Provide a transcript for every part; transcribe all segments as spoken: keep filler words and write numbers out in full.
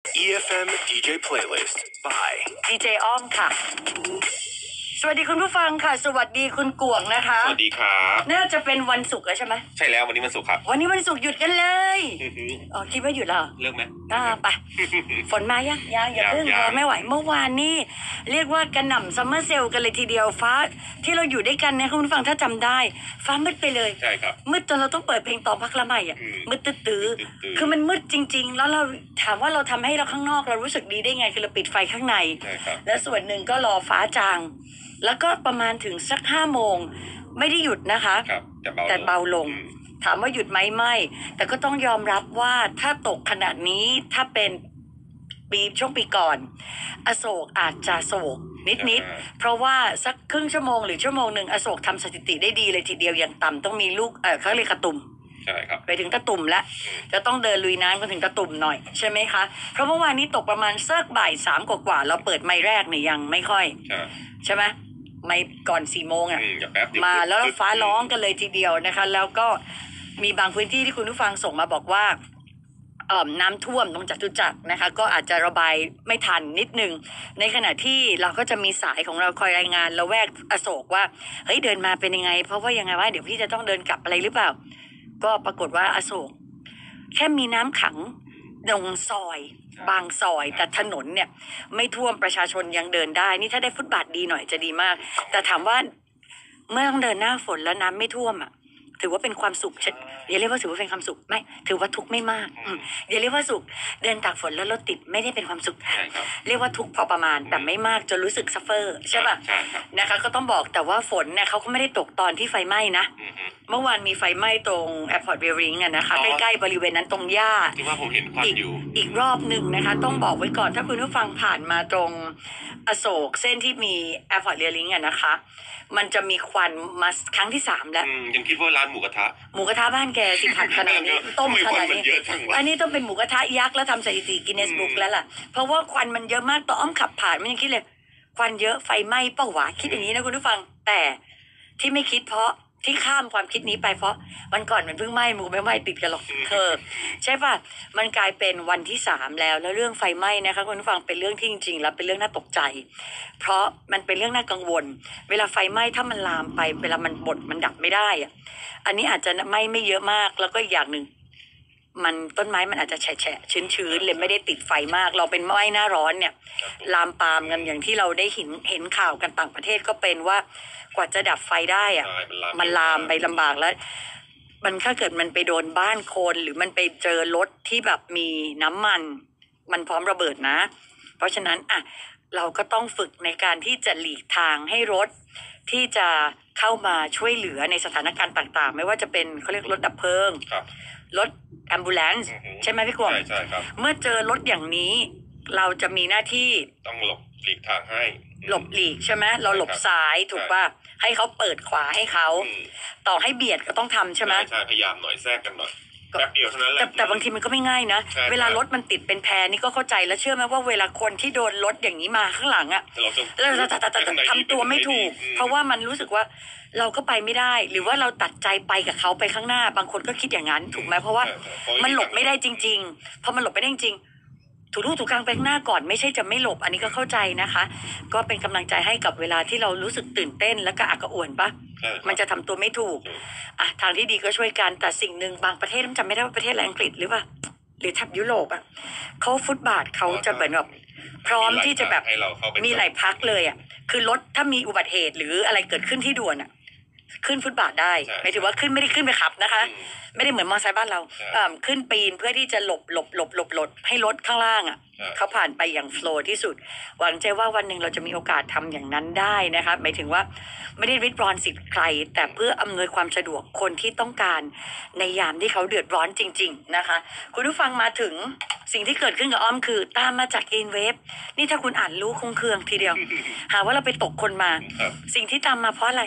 อี เอฟ เอ็ม ดี เจ Playlist by ดีเจอ้อมค่ะสวัสดีคุณผู้ฟังค่ะสวัสดีคุณกวงนะคะสวัสดีครับน่าจะเป็นวันศุกร์แล้วใช่ไหมใช่แล้ววันนี้วันศุกร์ครับวันนี้วันศุกร์หยุดกันเลยอ๋อคิดว่าหยุดแล้วเลิกไหมอ่าไปฝนมายังยังอย่าเพิ่งรอไม่ไหวเมื่อวานนี่เรียกว่ากระหน่ำซัมเมอร์เซลกันเลยทีเดียวฟ้าที่เราอยู่ด้วยกันเนี่ยคุณผู้ฟังถ้าจำได้ฟ้ามืดไปเลยใช่ครับมืดจนเราต้องเปิดเพลงตอนพักละใหม่อ่ะมืดตื้อๆคือมันมืดจริงๆแล้วเราถามว่าเราทำให้เราข้างนอกเรารู้สึกดีได้ไงคือเราปิดไฟข้างในและส่วนหนึ่งก็รอฟ้าจางแล้วก็ประมาณถึงสักห้าโมงไม่ได้หยุดนะคะแต่เบาลงถามว่าหยุดไหมไม่แต่ก็ต้องยอมรับว่าถ้าตกขนาดนี้ถ้าเป็นปีช่วงปีก่อนอโศกอาจจะโศกนิดๆเพราะว่าสักครึ่งชั่วโมงหรือชั่วโมงหนึ่งอโศกทำสถิติได้ดีเลยทีเดียวอย่างต่ำต้องมีลูกเออเขาเรียกกระตุ่มใช่ครับไปถึงตะตุ่มแล้วจะต้องเดินลุยน้ำกันถึงตะตุ่มหน่อยใช่ไหมคะเพราะเมื่อวานนี้ตกประมาณสักบ่ายสามกว่าๆเราเปิดไมค์แรกเนี่ยยังไม่ค่อยใช่ไหมไม่ก่อนสี่โมงอ่ะมาแล้วฟ้าร้องกันเลยทีเดียวนะคะแล้วก็มีบางพื้นที่ที่คุณผู้ฟังส่งมาบอกว่าเอ่อน้ำท่วมตรงจตุจักรนะคะก็อาจจะระบายไม่ทันนิดนึงในขณะที่เราก็จะมีสายของเราคอยรายงานละแวกอโศกว่าเฮ้ยเดินมาเป็นยังไงเพราะว่ายังไงว่าเดี๋ยวพี่จะต้องเดินกลับอะไรหรือเปล่าก็ปรากฏว่าอโศกแค่มีน้ำขังตรงซอยบางซอยแต่ถนนเนี่ยไม่ท่วมประชาชนยังเดินได้นี่ถ้าได้ฟุตบาทดีหน่อยจะดีมากแต่ถามว่าเมื่อต้องเดินหน้าฝนแล้วน้ำไม่ท่วมอ่ะถือว่าเป็นความสุขอย่าเรียกว่าถือว่าเป็นความสุขไม่ถือว่าทุกข์ไม่มากอย่าเรียกว่าสุขเดินตากฝนแล้วรถติดไม่ได้เป็นความสุขเรียกว่าทุกข์พอประมาณแต่ไม่มากจนรู้สึกซัฟเฟอร์ใช่ป่ะนะคะก็ต้องบอกแต่ว่าฝนเนี่ยเขาก็ไม่ได้ตกตอนที่ไฟไหม้นะเมื่อวานมีไฟไหม้ตรงแอร์พอร์ตเวริงอ่ะนะคะใกล้ๆบริเวณนั้นตรงหญ้าที่ว่าผมเห็นควันอยู่อีกรอบหนึ่งนะคะต้องบอกไว้ก่อนถ้าคุณผู้ฟังผ่านมาตรงอโศกเส้นที่มีแอร์พอร์ตเวริงอ่ะนะคะมันจะมีควันมาครั้งที่สามแล้วยังคิดว่าร้านหมูกระทะหมูกระทะบ้านแกสิผัดขนาดนี้ต้มขนาดนี้อันนี้ต้องเป็นหมูกระทะยักษ์แล้วทำสถิติกินเนสบุ๊กแล้วล่ะเพราะว่าควันมันเยอะมากตอนอ้อมขับผ่านมันยังคิดเลยควันเยอะไฟไหม้เป้าหวาคิดอย่างนี้นะคุณผู้ฟังแต่ที่ไม่คิดเพราะที่ข้ามความคิดนี้ไปเพราะวันก่อนมันเพิ่งไหม้หมูไม่ไหม้ติดกันหรอกเธอใช่ป่ะมันกลายเป็นวันที่สามแล้วแล้วเรื่องไฟไหม้นะคะคุณผู้ฟังเป็นเรื่องที่จริงๆแล้วเป็นเรื่องน่าตกใจเพราะมันเป็นเรื่องน่ากังวลเวลาไฟไหม้ถ้ามันลามไปเวลามันบดมันดับไม่ได้อ่ะอันนี้อาจจะไหม้ไม่เยอะมากแล้วก็อีกอย่างหนึ่งมันต้นไม้มันอาจจะแฉะๆชื้นๆเลยไม่ได้ติดไฟมากเราเป็นไหม้หน้าร้อนเนี่ยลามปามกันอย่างที่เราได้เห็นเห็นข่าวกันต่างประเทศก็เป็นว่ากว่าจะดับไฟได้อ่ะมันลามไปลำบากแล้วมันถ้าเกิดมันไปโดนบ้านคนหรือมันไปเจอรถที่แบบมีน้ำมันมันพร้อมระเบิดนะเพราะฉะนั้นอ่ะเราก็ต้องฝึกในการที่จะหลีกทางให้รถที่จะเข้ามาช่วยเหลือในสถานการณ์ต่างๆไม่ว่าจะเป็นเขาเรียกรถดับเพลิงรถแอมบูเลนซ์ใช่ไหมพี่กวงใช่ใช่ครับเมื่อเจอรถอย่างนี้เราจะมีหน้าที่ต้องหลบหลีกทางให้หลบหลีกใช่ไหมเราหลบซ้ายถูกป่ะให้เขาเปิดขวาให้เขาต่อให้เบียดก็ต้องทำใช่ไหมใช่พยายามหน่อยแทรกกันหน่อยแป๊บเดียวเท่านั้นแหละแต่แต่บางทีมันก็ไม่ง่ายนะเวลารถมันติดเป็นแพรนี่ก็เข้าใจแล้วเชื่อไหมว่าเวลาคนที่โดนรถอย่างนี้มาข้างหลังอ่ะเราจะทำตัวไม่ถูกเพราะว่ามันรู้สึกว่าเราก็ไปไม่ได้หรือว่าเราตัดใจไปกับเขาไปข้างหน้าบางคนก็คิดอย่างนั้นถูกไหมเพราะว่ามันหลบไม่ได้จริงๆพอมันหลบไม่ได้จริงถูกลูกถูกกลางไปข้างหน้าก่อนไม่ใช่จะไม่หลบอันนี้ก็เข้าใจนะคะก็เป็นกำลังใจให้กับเวลาที่เรารู้สึกตื่นเต้นแล้วก็อักกระอ่วนปะมันจะทำตัวไม่ถูกอ่ะทางที่ดีก็ช่วยกันแต่สิ่งหนึ่งบางประเทศมันจำไม่ได้ว่าประเทศอะไรอังกฤษหรือเปล่าหรือทับยุโรปอ่ะเขาฟุตบาทเขาจะเหมือนแบบพร้อมที่จะแบบมีหลายพักเลยอ่ะคือรถถ้ามีอุบัติเหตุหรืออะไรเกิดขึ้นที่ด่วนอ่ะขึ้นฟุตบาทได้หมายถึงว่าขึ้นไม่ได้ขึ้นไปขับนะคะไม่ได้เหมือนมอเตอร์ไซค์บ้านเราขึ้นปีนเพื่อที่จะหลบหลบหลบหลบหลบให้รถข้างล่างอ่ะเขาผ่านไปอย่างโฟล์ที่สุดหวังใจว่าวันหนึ่งเราจะมีโอกาสทำอย่างนั้นได้นะคะหมายถึงว่าไม่ได้ริดรอนสิทธิ์ใครแต่เพื่ออำนวยความสะดวกคนที่ต้องการในยามที่เขาเดือดร้อนจริงๆนะคะคุณผู้ฟังมาถึงสิ่งที่เกิดขึ้นกับอ้อมคือตามมาจากอินเวฟนี่ถ้าคุณอ่านรู้คงเคืองทีเดียวหาว่าเราไปตกคนมาสิ่งที่ตามมาเพราะอะไร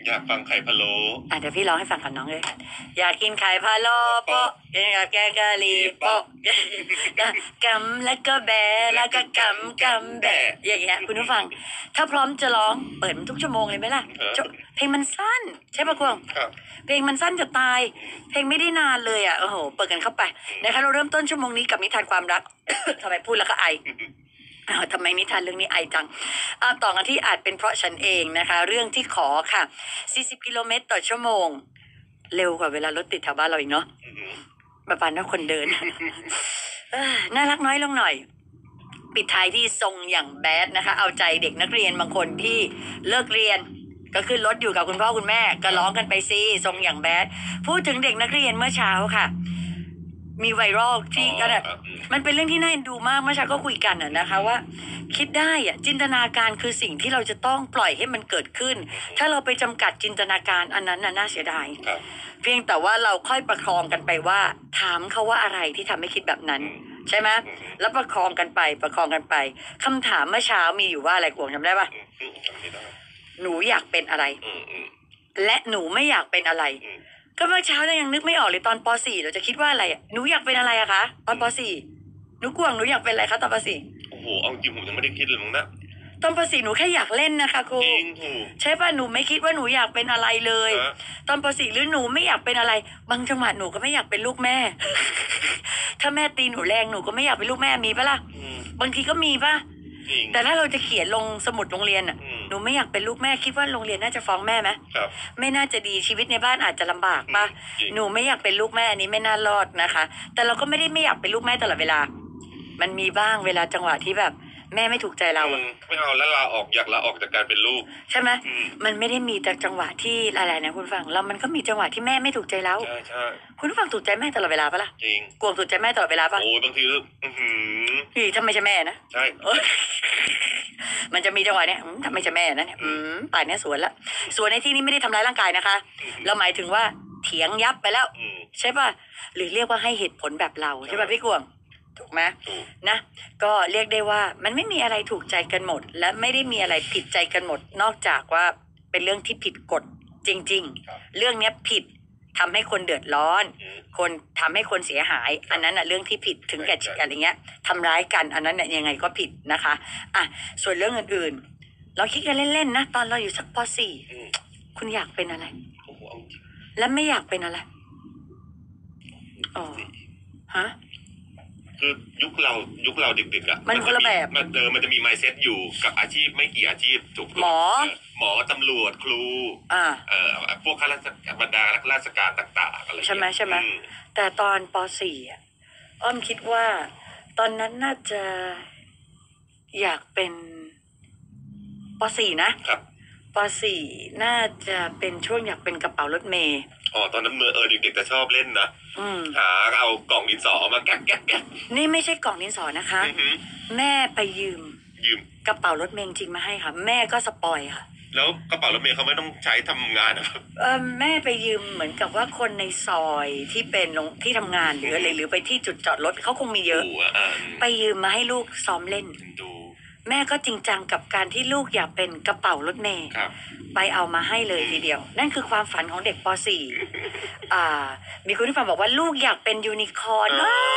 อยากฟังไข่พะโล้อ่ะเดี๋ยวพี่ร้องให้ฟังก่อนน้องเลยอยากกินไข่พะโล้โป๊ะอยากแกงกะหรี่โป๊ะกำแล้วก็แบแล้วก็กำกำแบอย่างเงี้ยคุณผู้ฟังถ้าพร้อมจะร้องเปิดมันทุกชั่วโมงเลยไหมล่ะเพลงมันสั้นใช่ปะกวงเพลงมันสั้นจะตายเพลงไม่ได้นานเลยอ่ะโอ้โหเปิดกันเข้าไปนะคะเราเริ่มต้นชั่วโมงนี้กับนิทานความรัก ทำไมพูดแล้วก็ไออ้าวทำไมนิทานเรื่องนี้ไอจังอ่าต่อกันที่อาจเป็นเพราะฉันเองนะคะเรื่องที่ขอค่ะสี่สิบกิโลเมตรต่อชั่วโมงเร็วกว่าเวลารถติดแถวบ้านเราอีกเนาะประมาณนั้นคนเดิน น่ารักน้อยลงหน่อยปิดท้ายที่ทรงอย่างแบดนะคะเอาใจเด็กนักเรียนบางคนที่เลิกเรียนก็ขึ้นรถอยู่กับคุณพ่อคุณแม่ก็ร้องกันไปซิทรงอย่างแบดพูดถึงเด็กนักเรียนเมื่อเช้าค่ะมีไวรัลที่ก็แบบมันเป็นเรื่องที่น่าเอ็นดูมากเมื่อเช้าก็คุยกันอะนะคะว่าคิดได้อะจินตนาการคือสิ่งที่เราจะต้องปล่อยให้มันเกิดขึ้นถ้าเราไปจำกัดจินตนาการอันนั้นน่ะน่าเสียดายเพียงแต่ว่าเราค่อยประคองกันไปว่าถามเขาว่าอะไรที่ทำให้คิดแบบนั้นใช่ไหมแล้วประคองกันไปประคองกันไปคำถามเมื่อเช้ามีอยู่ว่าอะไรกวงจำได้ปะหนูอยากเป็นอะไรและหนูไม่อยากเป็นอะไรก็เมื่อเช้าเนี่ยยังนึกไม่ออกเลยตอนป .สี่ เราจะคิดว่าอะไรอ่ะหนูอยากเป็นอะไรอะคะตอนป .สี่ หนูกวงหนูอยากเป็นอะไรคะตอนป .สี่โอ้โหเอาจริงผมยังไม่ได้คิดเลยมั้งนะตอนป .สี่ หนูแค่อยากเล่นนะคะครูใช่ป่ะหนูไม่คิดว่าหนูอยากเป็นอะไรเลยตอนป .สี่ หรือหนูไม่อยากเป็นอะไรบางจังหวะหนูก็ไม่อยากเป็นลูกแม่ ถ้าแม่ตีหนูแรงหนูก็ไม่อยากเป็นลูกแม่มีปะล่ะบางทีก็มีป่ะแต่ถ้าเราจะเขียนลงสมุดโรงเรียนอ่ะหนูไม่อยากเป็นลูกแม่คิดว่าโรงเรียนน่าจะฟ้องแม่ไหมไม่น่าจะดีชีวิตในบ้านอาจจะลำบากป่ะหนูไม่อยากเป็นลูกแม่อันนี้ไม่น่ารอดนะคะแต่เราก็ไม่ได้ไม่อยากเป็นลูกแม่ตลอดเวลามันมีบ้างเวลาจังหวะที่แบบแม่ไม่ถูกใจเราไม่เอาแล้วลาออกอยากลาออกจากการเป็นลูกใช่ไหมมันไม่ได้มีแต่จังหวะที่อะไรนะคุณฟังแล้วมันก็มีจังหวะที่แม่ไม่ถูกใจเราใช่ใช่คุณฟังถูกใจแม่ตลอดเวลาปะล่ะจริงกลัวถูกใจแม่ตลอดเวลาปะโอ้ยบางทีอือหือนี่ทำไมใช่แม่นะใช่มันจะมีจังหวะเนี้ยทำไมใช่แม่นะเนี่ยป่านนี้สวนละสวนในที่นี้ไม่ได้ทำร้ายร่างกายนะคะเราหมายถึงว่าเถียงยับไปแล้วใช่ป่ะหรือเรียกว่าให้เหตุผลแบบเราใช่ป่ะพี่กวงถูกไหมนะก็เรียกได้ว่ามันไม่มีอะไรถูกใจกันหมดและไม่ได้มีอะไรผิดใจกันหมดนอกจากว่าเป็นเรื่องที่ผิดกฎจริงๆเรื่องนี้ผิดทำให้คนเดือดร้อนคนทำให้คนเสียหายอันนั้นอะเรื่องที่ผิดถึงแก่อะไรเงี้ยทำร้ายกันอันนั้นเนี่ยยังไงก็ผิดนะคะอ่ะส่วนเรื่องอื่นๆเราคิดกันเล่นๆนะตอนเราอยู่สักป .สี่ คุณอยากเป็นอะไรและไม่อยากเป็นอะไรอ๋อฮะคือยุคเรายุคเราดึกๆอ่ะมันคนละแบบมันเออมันจะมี mindset อยู่กับอาชีพไม่กี่อาชีพถูกหมอหมอตำรวจครูอ่าเอ่อพวกข้าราชการบรรดาราชการต่างๆอะไรใช่ไหมใช่ไหมแต่ตอนป .สี่ อ่ะอ้อมคิดว่าตอนนั้นน่าจะอยากเป็นป .สี่ นะครับป .สี่ น่าจะเป็นช่วงอยากเป็นกระเป๋ารถเมล์อ๋อตอนนั้นเมื่อเออเด็กๆจะชอบเล่นนะหาเอากล่องดินสอมาแก๊กแก๊กแก๊กนี่ไม่ใช่กล่องดินสอนะคะแม่ไปยืมยืมกระเป๋ารถเมล์จริงมาให้ค่ะแม่ก็สปอยค่ะแล้วกระเป๋ารถเมล์เขาไม่ต้องใช้ทำงานนะครับเออแม่ไปยืมเหมือนกับว่าคนในซอยที่เป็นที่ทำงานหรืออะไรหรือไปที่จุดจอดรถเขาคงมีเยอะไปยืมมาให้ลูกซ้อมเล่นแม่ก็จริงจังกับการที่ลูกอยากเป็นกระเป๋ารถเมล์ไปเอามาให้เลยทีเดียวนั่นคือความฝันของเด็กป .สี่ อ่ามีคุณที่ฟังบอกว่าลูกอยากเป็นยูนิคอร์น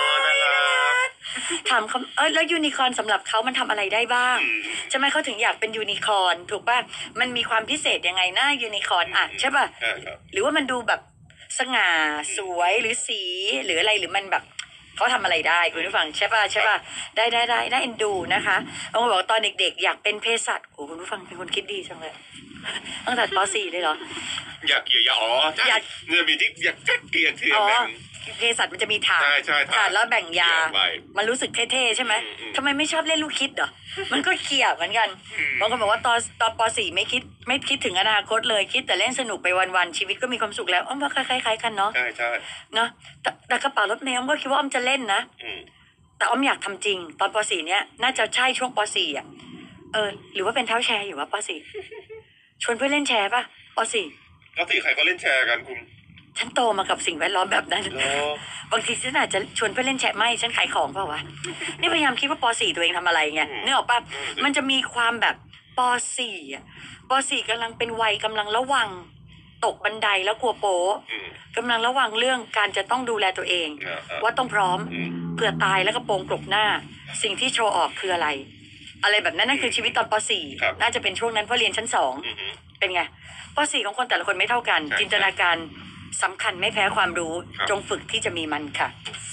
ถามเขาเออแล้วยูนิคอร์นสำหรับเขามันทำอะไรได้บ้างใช่ไหมเขาถึงอยากเป็นยูนิคอร์นถูกป่ะมันมีความพิเศษยังไงหน้ายูนิคอร์นอ่ะใช่ป่ะหรือว่ามันดูแบบสง่าสวยหรือสีหรืออะไรหรือมันแบบเขาทำอะไรได้คุณผู้ฟังใช่ป่ะใช่ป่ะได้ได้ได้ได้เอ็นดูนะคะบางคนบอกตอนเด็กๆอยากเป็นเภสัชโอ้คุณผู้ฟังเป็นคนคิดดีจังเลยตั้งแต่ป .สี่ เลยเหรออยากเกี่ยอ๋ออยากเงินมีที่อยากเกี่ยเกี่ยแบ่งเภสัชมันจะมีถาดถาดแล้วแบ่งยามันรู้สึกเท่ๆใช่ไหมทำไมไม่ชอบเล่นลูกคิดเหรอมันก็เกี่ยเหมือนกันบางคนบอกว่าตอนตอนป .สี่ ไม่คิดไม่คิดถึงอนาคตเลยคิดแต่เล่นสนุกไปวันๆชีวิตก็มีความสุขแล้วอ้อมว่าคล้ายๆกันเนาะใช่ใช่เนาะแต่แต่กระเป๋ารถเมล์อ้อมก็คิดว่าอ้อมจะเล่นนะแต่อ้อมอยากทำจริงตอนป .สี่ เนี้ยน่าจะใช่ช่วงป .สี่ อ่ะเออหรือว่าเป็นเท้าแชร์อยู่วะป .สี่ ชวนเพื่อนเล่นแชร์ป่ะป .สี่ป .สี่ ใครก็เล่นแชร์กันคุณฉันโตมากับสิ่งแวดล้อมแบบนั้นบางทีฉันอาจจะชวนเพื่อนเล่นแชร์ไม่ฉันขายของเปล่าวะนี่พยายามคิดว่าป .สี่ ตัวเองทำอะไรไงนึกออกป่ะมันจะมีความแบบป .สี่ อ่ะป .สี่ กำลังเป็นวัยกำลังระวังตกบันไดแล้วกลัวโป๊กำลังระวังเรื่องการจะต้องดูแลตัวเองว่าต้องพร้อมเผื่อตายแล้วกระโปรงกลบหน้าสิ่งที่โชว์ออกคืออะไรอะไรแบบนั้นนั่นคือชีวิตตอนป .สี่ น่าจะเป็นช่วงนั้นเพราะเรียนชั้นสองเป็นไงป .สี่ ของคนแต่ละคนไม่เท่ากันจินตนาการสำคัญไม่แพ้ความรู้จงฝึกที่จะมีมันค่ะ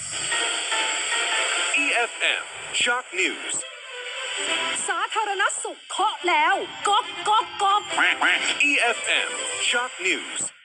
อี เอฟ เอ็ม Shock News สาธารณสุขเคาะแล้วก๊อกก๊อกก๊อกอี เอฟ เอ็ม Shock News